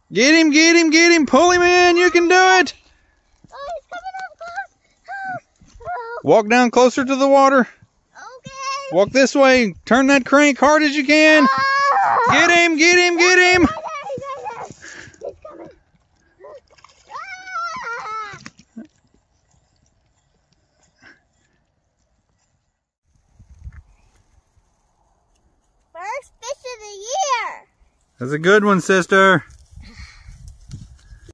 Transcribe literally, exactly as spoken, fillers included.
Get him, get him, get him. Pull him in. You can do it. Oh, he's coming up close. Oh, oh. Walk down closer to the water. Okay. Walk this way. Turn that crank hard as you can. Oh. Get him, get him, get him. He's coming. Ah. First fish of the year. That's a good one, sister.